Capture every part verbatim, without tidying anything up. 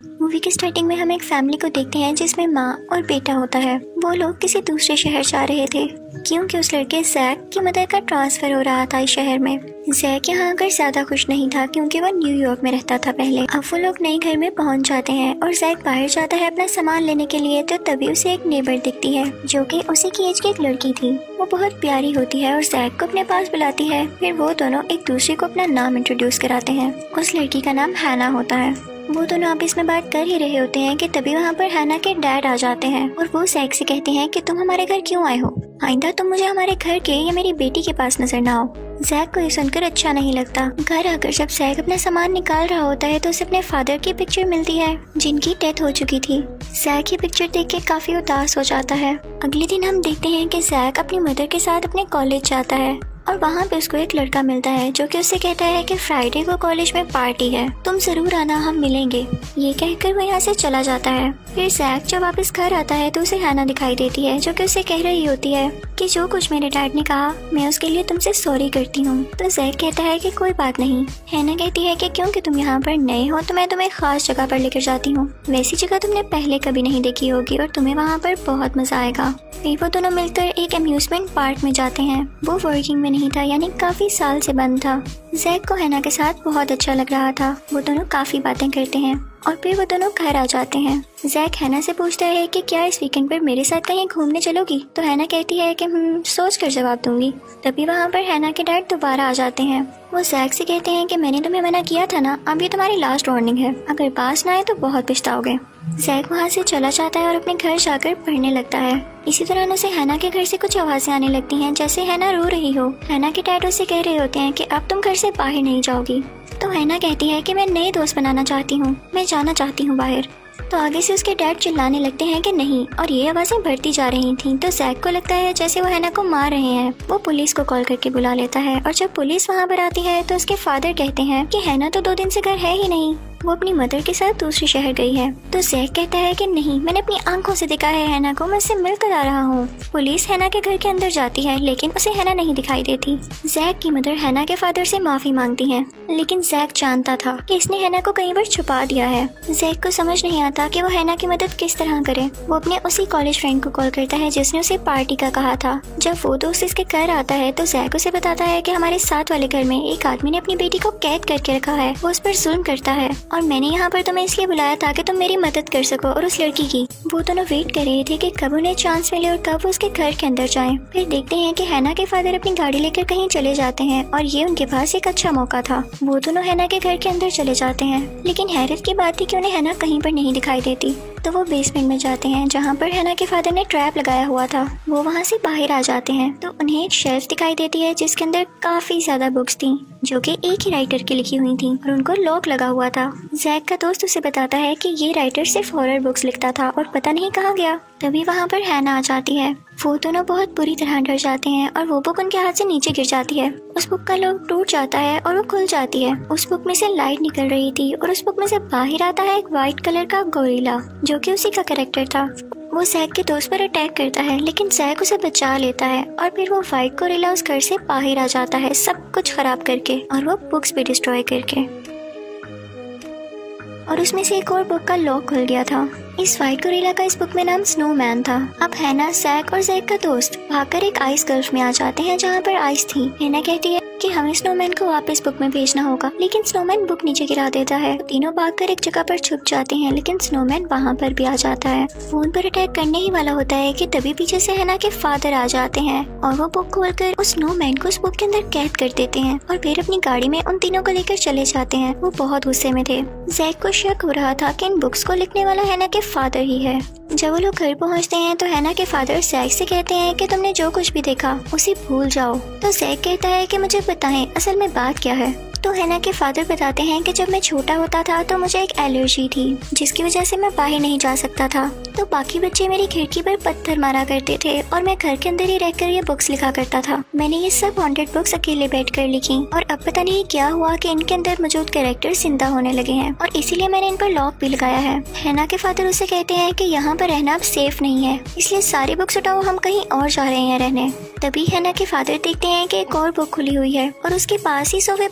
Movie के starting में हम एक फैमिली को देखते हैं जिसमें माँ और बेटा होता है। वो लोग किसी दूसरे शहर जा रहे थे क्योंकि उस लड़के जैक की मदर का ट्रांसफर हो रहा था इस शहर में। जैक यहाँ आकर ज्यादा खुश नहीं था क्योंकि वो न्यूयॉर्क में रहता था पहले। अब वो लोग नए घर में पहुँच जाते हैं और जैक बाहर जाता है अपना सामान लेने के लिए, तो तभी उसे एक नेबर दिखती है जो कि उसी की एज की एक लड़की थी। वो बहुत प्यारी होती है और जैक को अपने पास बुलाती है। फिर वो दोनों एक दूसरे को अपना नाम इंट्रोड्यूस कराते हैं। उस लड़की का नाम हैना होता है। वो दोनों आपस में बात कर ही रहे होते हैं कि तभी वहाँ पर हैना के डैड आ जाते हैं और वो जैक से कहते हैं कि तुम हमारे घर क्यों आए हो, आइंदा तुम मुझे हमारे घर के या मेरी बेटी के पास नजर ना आओ। जैक को ये सुनकर अच्छा नहीं लगता। घर आकर जब जैक अपना सामान निकाल रहा होता है तो उसे अपने फादर की पिक्चर मिलती है जिनकी डेथ हो चुकी थी। जैक ये पिक्चर देख के काफी उदास हो जाता है। अगले दिन हम देखते हैं कि जैक अपनी मदर के साथ अपने कॉलेज जाता है और वहाँ पे उसको एक लड़का मिलता है जो कि उससे कहता है कि फ्राइडे को कॉलेज में पार्टी है, तुम जरूर आना, हम मिलेंगे। ये कहकर वो यहाँ से चला जाता है। फिर जैक जब वापस घर आता है तो उसे हैना दिखाई देती है जो कि उसे कह रही होती है कि जो कुछ मेरे डैड ने कहा मैं उसके लिए तुमसे सॉरी करती हूँ। तो जैक कहता है कि कोई बात नहीं। हैना कहती है कि क्योंकि तुम यहाँ पर नए हो तो मैं तुम्हें खास जगह पर लेकर जाती हूँ, वैसी जगह तुमने पहले कभी नहीं देखी होगी और तुम्हें वहाँ पर बहुत मजा आएगा। फिर वो दोनों मिलकर एक अम्यूजमेंट पार्क में जाते हैं। वो वर्किंग में नहीं था, यानी काफी साल से बंद था। जैक को हैना के साथ बहुत अच्छा लग रहा था। वो दोनों काफी बातें करते हैं और फिर वो दोनों घर आ जाते हैं। जैक हैना से पूछता है कि क्या इस वीकेंड पर मेरे साथ कहीं घूमने चलोगी, तो हैना कहती है कि हम सोच कर जवाब दूंगी। तभी वहाँ पर हैना के डैड दोबारा आ जाते हैं। वो जैक से कहते हैं कि मैंने तुम्हें मना किया था ना, अब ये तुम्हारी लास्ट वार्निंग है, अगर पास ना आए तो बहुत पछताओगे। जैक वहाँ से चला जाता है और अपने घर जाकर पढ़ने लगता है। इसी दौरान उसे हैना के घर से कुछ आवाजें आने लगती हैं जैसे हैना रो रही हो। हैना के डैड उसे कह रहे होते हैं कि अब तुम घर से बाहर नहीं जाओगी। तो हैना कहती है कि मैं नए दोस्त बनाना चाहती हूँ, मैं जाना चाहती हूँ बाहर। तो आगे से उसके डैड चिल्लाने लगते हैं कि नहीं, और ये आवाजें बढ़ती जा रही थीं। तो जैक को लगता है जैसे वो हैना को मार रहे हैं। वो पुलिस को कॉल करके बुला लेता है और जब पुलिस वहाँ पर आती है तो उसके फादर कहते हैं कि हैना तो दो दिन से घर है ही नहीं, वो अपनी मदर के साथ दूसरे शहर गई है। तो जैक कहता है कि नहीं, मैंने अपनी आंखों से देखा है हैना को, मैं उससे मिलकर आ रहा हूँ। पुलिस हैना के घर के अंदर जाती है लेकिन उसे हैना नहीं दिखाई देती। जैक की मदर हैना के फादर से माफी मांगती है लेकिन जैक जानता था कि इसने हैना को कहीं पर छुपा दिया है। जैक को समझ नहीं आता कि वो हैना की मदद किस तरह करे। वो अपने उसी कॉलेज फ्रेंड को कॉल करता है जिसने उसे पार्टी का कहा था। जब वो दोस्त इसके घर आता है तो जैक उसे बताता है कि हमारे साथ वाले घर में एक आदमी ने अपनी बेटी को कैद करके रखा है, वो उस पर जुल्म करता है और मैंने यहाँ पर तुम्हें इसलिए बुलाया था कि तुम मेरी मदद कर सको और उस लड़की की। वो दोनों वेट कर रहे थे कि कब उन्हें चांस मिले और कब वो उसके घर के अंदर जाएं। फिर देखते हैं कि हैना के फादर अपनी गाड़ी लेकर कहीं चले जाते हैं और ये उनके पास एक अच्छा मौका था। वो दोनों हैना के घर के अंदर चले जाते हैं लेकिन हैरत की बात थी कि उन्हें हैना कहीं पर नहीं दिखाई देती। तो वो बेसमेंट में जाते हैं जहाँ पर हैना के फादर ने ट्रैप लगाया हुआ था। वो वहाँ से बाहर आ जाते हैं तो उन्हें एक शेल्फ दिखाई देती है जिसके अंदर काफी ज्यादा बुक्स थी जो कि एक ही राइटर की लिखी हुई थी और उनको लॉक लगा हुआ था। जैक का दोस्त उसे बताता है कि ये राइटर सिर्फ हॉरर बुक्स लिखता था और पता नहीं कहाँ गया। तभी वहाँ पर हैना आ जाती है। वो दोनों बहुत बुरी तरह डर जाते हैं और वो बुक उनके हाथ से नीचे गिर जाती है। उस बुक का लॉक टूट जाता है और वो खुल जाती है। उस बुक में से लाइट निकल रही थी और उस बुक में से बाहर आता है एक व्हाइट कलर का गोरिल्ला जो कि उसी का कैरेक्टर था। वो जैक के दोस्त पर अटैक करता है लेकिन जैक उसे बचा लेता है और फिर वो व्हाइट गोरिल्ला उस घर से बाहर आ जाता है सब कुछ खराब करके और वो बुक्स भी डिस्ट्रॉय करके, और उसमें से एक और बुक का लॉक खुल गया था। इस व्हाइट गोरिल्ला का इस बुक में नाम स्नोमैन था। अब हैना, जैक और जैक का दोस्त भागकर एक आइस गल्फ में आ जाते हैं जहाँ पर आइस थी। हैना कहती है कि हमें स्नोमैन को वापस बुक में भेजना होगा लेकिन स्नोमैन बुक नीचे गिरा देता है। तीनों भागकर एक जगह पर छुप जाते हैं लेकिन स्नोमैन वहाँ पर भी आ जाता है। वो उन पर अटैक करने ही वाला होता है कि तभी पीछे से हैना के फादर आ जाते हैं और वो बुक खोलकर उस स्नोमैन को उस बुक के अंदर कैद कर देते हैं और फिर अपनी गाड़ी में उन तीनों को लेकर चले जाते हैं। वो बहुत गुस्से में थे। जैक को शक हो रहा था कि इन बुक्स को लिखने वाला हैना के फादर ही है। जब वो लोग घर पहुंचते हैं तो हैना के फादर जैक से कहते हैं कि तुमने जो कुछ भी देखा उसे भूल जाओ। तो जैक कहता है कि मुझे बताएं असल में बात क्या है। तो हैना के फादर बताते हैं कि जब मैं छोटा होता था तो मुझे एक एलर्जी थी जिसकी वजह से मैं बाहर नहीं जा सकता था। तो बाकी बच्चे मेरी खिड़की पर पत्थर मारा करते थे और मैं घर के अंदर ही रहकर ये बुक्स लिखा करता था। मैंने ये सब हॉन्टेड बुक्स अकेले बैठकर लिखी और अब पता नहीं क्या हुआ कि इनके अंदर मौजूद कैरेक्टर जिंदा होने लगे हैं और इसीलिए मैंने इन पर लॉक भी लगाया है। हैना के फादर उसे कहते हैं कि यहाँ पर रहना अब सेफ नहीं है, इसलिए सारी बुक्स उठाओ, हम कहीं और जा रहे हैं रहने। तभी हैना के फादर देखते हैं कि एक और बुक खुली हुई है और उसके पास ही सोफे पर एक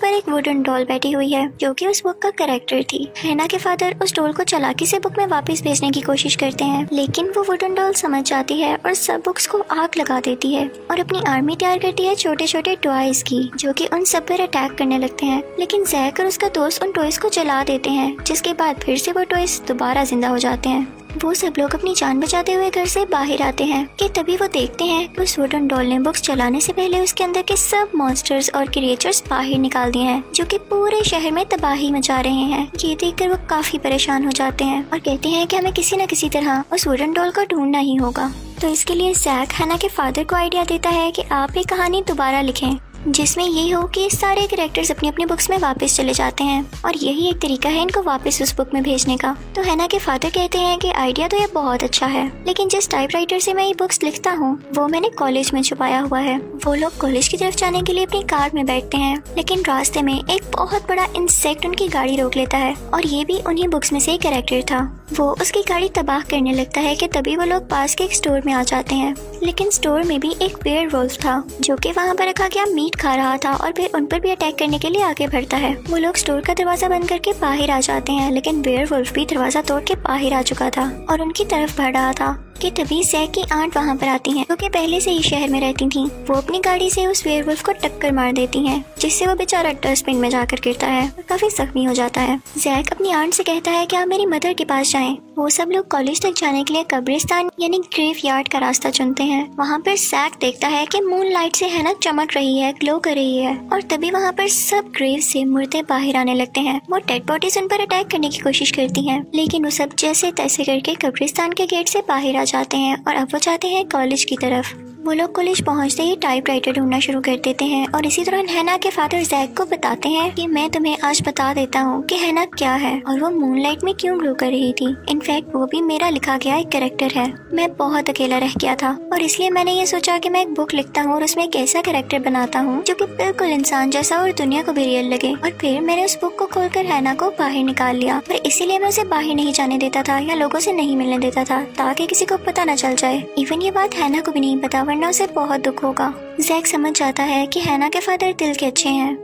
वुडन डॉल बैठी हुई है जो कि उस बुक का कैरेक्टर थी। हैना के फादर उस डॉल को चालाकी से बुक में वापस भेजने की कोशिश करते हैं, लेकिन वो वुडन डॉल समझ जाती है और सब बुक्स को आग लगा देती है और अपनी आर्मी तैयार करती है छोटे छोटे टॉयज की, जो कि उन सब पर अटैक करने लगते हैं। लेकिन जैक और उसका दोस्त उन टॉयज को जला देते हैं, जिसके बाद फिर से वो टॉयज दोबारा जिंदा हो जाते हैं। वो सब लोग अपनी जान बचाते हुए घर से बाहर आते हैं कि तभी वो देखते हैं उस वुडन डॉल ने बुक्स चलाने से पहले उसके अंदर के सब मॉन्स्टर्स और क्रिएचर्स बाहर निकाल दिए हैं, जो कि पूरे शहर में तबाही मचा रहे हैं। ये देखकर वो काफी परेशान हो जाते हैं और कहते हैं कि हमें किसी न किसी तरह उस वुडन डॉल को ढूंढना ही होगा। तो इसके लिए जैक हैना के फादर को आइडिया देता है कि आप ये कहानी दोबारा लिखें, जिसमें ये हो कि सारे कैरेक्टर्स अपनी अपनी बुक्स में वापस चले जाते हैं और यही एक तरीका है इनको वापस उस बुक में भेजने का। तो हैना के फादर कहते हैं कि आइडिया तो ये बहुत अच्छा है, लेकिन जिस टाइपराइटर से मैं ये बुक्स लिखता हूँ वो मैंने कॉलेज में छुपाया हुआ है। वो लोग कॉलेज की तरफ जाने के लिए अपनी कार में बैठते हैं, लेकिन रास्ते में एक बहुत बड़ा इंसेक्ट उनकी गाड़ी रोक लेता है और ये भी उन्हीं बुक्स में से एक कैरेक्टर था। वो उसकी गाड़ी तबाह करने लगता है कि तभी वो लोग पास के एक स्टोर में आ जाते हैं, लेकिन स्टोर में भी एक वेयरवुल्फ था जो कि वहाँ पर रखा गया मीट खा रहा था और फिर उन पर भी अटैक करने के लिए आगे बढ़ता है। वो लोग स्टोर का दरवाजा बंद करके बाहर आ जाते हैं, लेकिन वेयरवुल्फ भी दरवाजा तोड़ के बाहर आ चुका था और उनकी तरफ बढ़ रहा था कि तभी जैक की आंट वहाँ पर आती हैं, क्योंकि पहले से ही शहर में रहती थी। वो अपनी गाड़ी से उस वेयरवुल्फ को टक्कर मार देती हैं, जिससे वो बेचारा डस्टबिन में जाकर गिरता है और काफी जख्मी हो जाता है। जैक अपनी आंट से कहता है कि आप मेरी मदर के पास जाएं। वो सब लोग कॉलेज तक जाने के लिए कब्रिस्तान यानी ग्रेव यार्ड का रास्ता चुनते हैं। वहाँ पर जैक देखता है कि मून लाइट से हैना चमक रही है, ग्लो कर रही है और तभी वहाँ पर सब ग्रेव से मुर्दे बाहर आने लगते हैं। वो डेड बॉडीज उन पर अटैक करने की कोशिश करती हैं, लेकिन वो सब जैसे तैसे करके कब्रिस्तान के गेट से बाहर आ जाते हैं और अब वो जाते हैं कॉलेज की तरफ। वो लोग कॉलेज पहुंचते ही टाइपराइटर ढूंढना शुरू कर देते हैं और इसी दौरान हैना के फादर जैक को बताते हैं कि मैं तुम्हें आज बता देता हूँ कि हैना क्या है और वो मूनलाइट में क्यों ग्लो कर रही थी। इनफैक्ट वो भी मेरा लिखा गया एक कैरेक्टर है। मैं बहुत अकेला रह गया था और इसलिए मैंने ये सोचा कि मैं एक बुक लिखता हूँ और उसमें एक ऐसा कैरेक्टर बनाता हूँ जो कि बिल्कुल इंसान जैसा और दुनिया को भी रियल लगे। और फिर मैंने उस बुक को खोलकर हैना को बाहर निकाल लिया, पर इसीलिए मैं उसे बाहर नहीं जाने देता था या लोगों से नहीं मिलने देता था, ताकि किसी को पता न चल जाए। इवन ये बात हैना को भी नहीं पता, वरना उसे बहुत दुख होगा। जैक समझ जाता है कि हैना के फादर दिल के अच्छे हैं।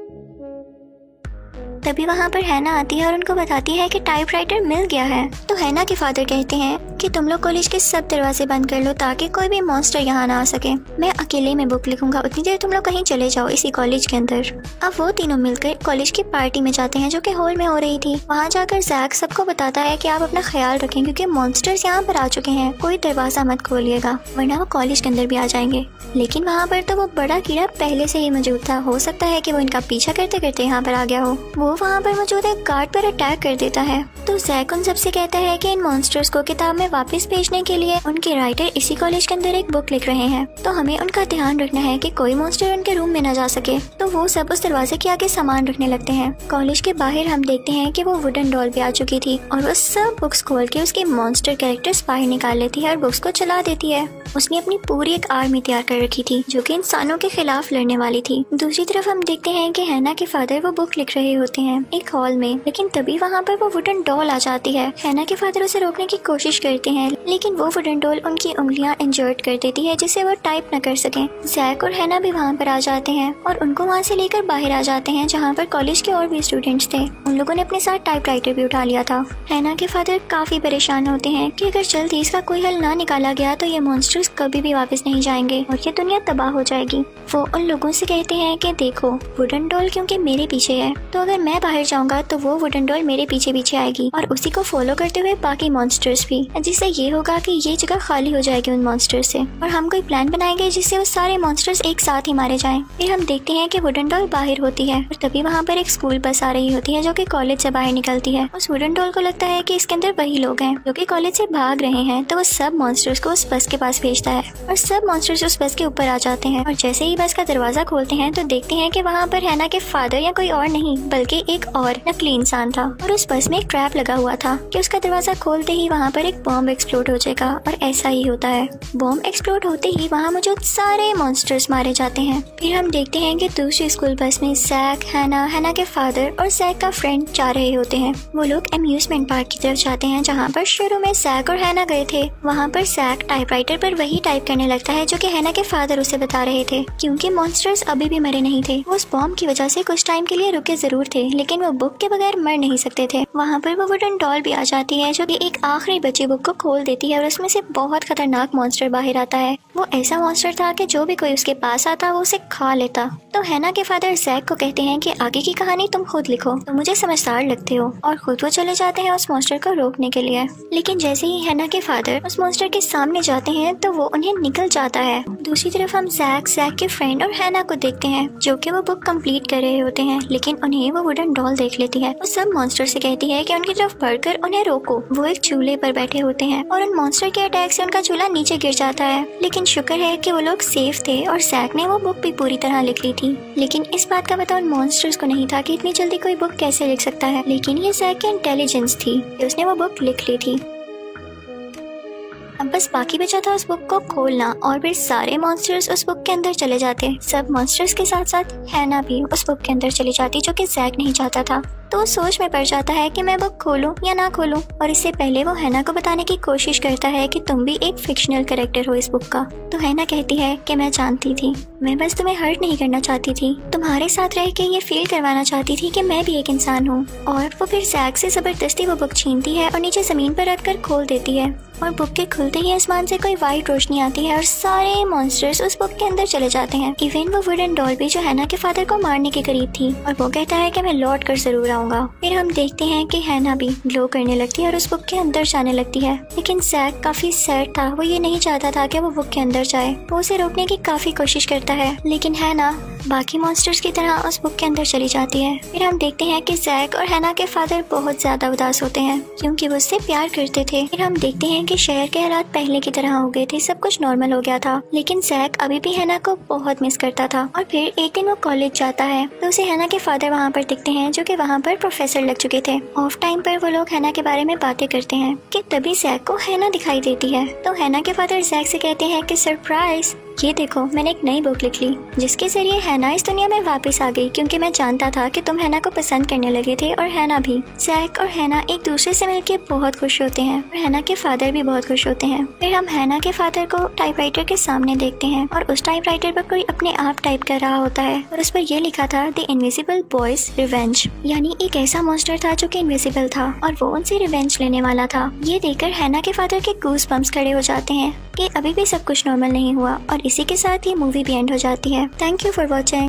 तभी वहाँ पर हैना आती है और उनको बताती है कि टाइपराइटर मिल गया है। तो हैना के फादर कहते हैं कि तुम लोग कॉलेज के सब दरवाजे बंद कर लो ताकि कोई भी मॉन्स्टर यहाँ ना आ सके। मैं अकेले में बुक लिखूंगा, उतनी देर तुम लोग कहीं चले जाओ इसी कॉलेज के अंदर। अब वो तीनों मिलकर कॉलेज की पार्टी में जाते हैं जो कि हॉल में हो रही थी। वहाँ जाकर जैक सबको बताता है कि आप अपना ख्याल रखें क्योंकि मॉन्स्टर्स यहाँ पर आ चुके हैं, कोई दरवाजा मत खोलिएगा वरना वो कॉलेज के अंदर भी आ जाएंगे। लेकिन वहाँ पर तो वो बड़ा कीड़ा पहले से ही मौजूद था, हो सकता है कि वो इनका पीछा करते करते यहाँ पर आ गया हो। वो वहाँ पर मौजूद एक गार्ड पर अटैक कर देता है। तो जैक उन सबसे कहता है कि इन मॉन्स्टर्स को किताब में वापस भेजने के लिए उनके राइटर इसी कॉलेज के अंदर एक बुक लिख रहे हैं, तो हमें उनका ध्यान रखना है कि कोई मॉन्स्टर उनके रूम में न जा सके। तो वो सब उस दरवाजे के आगे सामान रखने लगते हैं। कॉलेज के बाहर हम देखते हैं कि वो वुडन डॉल भी आ चुकी थी और वो सब बुक्स खोल के उसके मॉन्स्टर कैरेक्टर्स बाहर निकाल लेती है और बुक्स को चला देती है। उसने अपनी पूरी एक आर्मी तैयार कर रखी थी जो कि इंसानों के खिलाफ लड़ने वाली थी। दूसरी तरफ हम देखते हैं कि हैना के फादर वो बुक लिख रहे होते हैं एक हॉल में, लेकिन तभी वहाँ पर वो वुडन डॉल आ जाती है। हैना के फादर उसे रोकने की कोशिश करते हैं, लेकिन वो वुडन डॉल उनकी उंगलियां इंजर्ड कर देती है जिससे वो टाइप न कर सके। जैक और हैना भी वहाँ पर आ जाते हैं और उनको वहाँ से लेकर बाहर आ जाते हैं जहाँ पर कॉलेज के और भी स्टूडेंट्स थे। उन लोगों ने अपने साथ टाइपराइटर भी उठा लिया था। हैना के फादर काफी परेशान होते हैं कि अगर जल्दी इसका कोई हल ना निकाला गया तो ये मॉन्स्टर्स कभी भी वापस नहीं जाएंगे और ये दुनिया तबाह हो जाएगी। वो उन लोगों से कहते हैं कि देखो वुडन डॉल क्योंकि मेरे पीछे है, तो अगर मैं बाहर जाऊंगा तो वो वुडन डॉल मेरे पीछे पीछे आएगी और उसी को फॉलो करते हुए बाकी मॉन्स्टर्स भी, जिससे ये होगा कि ये जगह खाली हो जाएगी उन मॉन्स्टर्स से और हम कोई प्लान बनाएंगे जिससे वो सारे मॉन्स्टर्स एक साथ ही मारे जाएं। फिर हम देखते हैं कि वुडन डॉल बाहर होती है और तभी वहाँ पर एक स्कूल बस आ रही होती है जो कि कॉलेज से बाहर निकलती है। उस वुडन डॉल को लगता है कि इसके अंदर वही लोग हैं जो कि कॉलेज से भाग रहे हैं, तो वो सब मॉन्स्टर्स को उस बस के पास भेजता है और सब मॉन्स्टर्स उस बस के ऊपर आ जाते हैं। और जैसे ही बस का दरवाजा खोलते हैं तो देखते हैं कि वहाँ पर हैना के फादर या कोई और नहीं बल्कि कि एक और नकली इंसान था और उस बस में एक ट्रैप लगा हुआ था कि उसका दरवाजा खोलते ही वहाँ पर एक बॉम्ब एक्सप्लोड हो जाएगा। और ऐसा ही होता है। बॉम्ब एक्सप्लोड होते ही वहाँ मौजूद सारे मॉन्स्टर्स मारे जाते हैं। फिर हम देखते हैं कि दूसरी स्कूल बस में जैक, हैना, हैना के फादर और जैक का फ्रेंड जा रहे होते हैं। वो लोग अम्यूजमेंट पार्क की तरफ जाते हैं जहाँ पर शुरू में जैक और हैना गए थे। वहाँ पर जैक टाइपराइटर पर वही टाइप करने लगता है जो कि हैना के फादर उसे बता रहे थे, क्योंकि मॉन्स्टर्स अभी भी मरे नहीं थे। वो उस बॉम्ब की वजह से कुछ टाइम के लिए रुके जरूर थे, लेकिन वो बुक के बगैर मर नहीं सकते थे। वहाँ पर वो वुडन डॉल भी आ जाती है जो कि एक आखिरी बची बुक को खोल देती है और उसमें से बहुत खतरनाक मॉन्स्टर बाहर आता है। वो ऐसा मॉन्स्टर था कि जो भी कोई उसके पास आता वो उसे खा लेता। तो हैना के फादर जैक को कहते हैं कि आगे की कहानी तुम खुद लिखो, तो मुझे समझदार लगते हो, और खुद वो चले जाते हैं उस मॉन्स्टर को रोकने के लिए। लेकिन जैसे ही हैना के फादर उस मॉन्स्टर के सामने जाते हैं तो वो उन्हें निकल जाता है। दूसरी तरफ हम जैक, जैक के फ्रेंड और हैना को देखते हैं जो कि वो बुक कंप्लीट कर रहे होते हैं, लेकिन उन्हें वो वुडन डॉल देख लेती है। वो सब मॉन्स्टर से कहती है कि उनकी तरफ बढ़कर उन्हें रोको। वो एक चूल्हे पर बैठे होते हैं और उन मॉन्स्टर के अटैक से उनका चूल्हा नीचे गिर जाता है, लेकिन शुक्र है कि वो लोग सेफ थे और जैक ने वो बुक भी पूरी तरह लिख ली थी। लेकिन इस बात का पता उन मॉन्स्टर्स को नहीं था कि इतनी जल्दी कोई बुक कैसे लिख सकता है, लेकिन ये जैक की इंटेलिजेंस थी कि उसने वो बुक लिख ली थी। अब बस बाकी बचा था उस बुक को खोलना और फिर सारे मॉन्स्टर्स उस बुक के अंदर चले जाते। सब मॉन्स्टर्स के साथ साथ हैना भी उस बुक के अंदर चली जाती जो कि जैक नहीं चाहता था। तो वो सोच में पड़ जाता है कि मैं बुक खोलूं या ना खोलूं, और इससे पहले वो हैना को बताने की कोशिश करता है कि तुम भी एक फिक्शनल कैरेक्टर हो इस बुक का। तो हैना कहती है कि मैं जानती थी, मैं बस तुम्हें हर्ट नहीं करना चाहती थी, तुम्हारे साथ रह के ये फील करवाना चाहती थी कि मैं भी एक इंसान हूँ। और वो फिर जैक से जबरदस्ती वो बुक छीनती है और नीचे जमीन पर रख कर खोल देती है, और बुक के खुलते ही आसमान से कोई वाइट रोशनी आती है और सारे मॉन्स्टर्स उस बुक के अंदर चले जाते हैं। इवन वो वुडन डॉल भी जो हैना के फादर को मारने के करीब थी, और वो कहता है कि मैं लौट कर जरूर आऊंगा। फिर हम देखते हैं कि हैना भी ग्लो करने लगती है और उस बुक के अंदर जाने लगती है, लेकिन जैक काफी सैड था। वो ये नहीं चाहता था कि वो बुक के अंदर जाए। वो उसे रोकने की काफी कोशिश करता है, लेकिन हैना बाकी मॉन्स्टर्स की तरह उस बुक के अंदर चली जाती है। फिर हम देखते हैं कि जैक और हैना के फादर बहुत ज्यादा उदास होते हैं क्योंकि वो उससे प्यार करते थे। फिर हम देखते हैं कि शहर के हालात पहले की तरह हो गए थे, सब कुछ नॉर्मल हो गया था, लेकिन जैक अभी भी हैना को बहुत मिस करता था। और फिर एक दिन वो कॉलेज जाता है तो उसे हैना के फादर वहाँ पर दिखते हैं जो कि वहाँ पर प्रोफेसर लग चुके थे। ऑफ टाइम पर वो लोग हैना के बारे में बातें करते हैं कि तभी जैक को हैना दिखाई देती है। तो हैना के फादर जैक से कहते हैं कि सरप्राइज, ये देखो मैंने एक नई बुक लिख ली जिसके जरिए हैना इस दुनिया में वापस आ गई, क्योंकि मैं जानता था कि तुम हैना को पसंद करने लगे थे और हैना भी। जैक और हैना एक दूसरे से मिलकर बहुत खुश होते हैं और हैना के फादर भी बहुत खुश होते हैं। फिर हम हैना के फादर को टाइपराइटर के सामने देखते हैं और उस टाइपराइटर पर कोई अपने आप टाइप कर रहा होता है और उस पर यह लिखा था द इनविजिबल बॉयज रिवेंज, यानी एक ऐसा मॉन्स्टर था जो कि इनविजिबल था और वो उनसे रिवेंज लेने वाला था। ये देखकर हैना के फादर के गूज बम्प्स खड़े हो जाते हैं कि अभी भी सब कुछ नॉर्मल नहीं हुआ, और इसी के साथ ये मूवी भी एंड हो जाती है। Thank you for watching.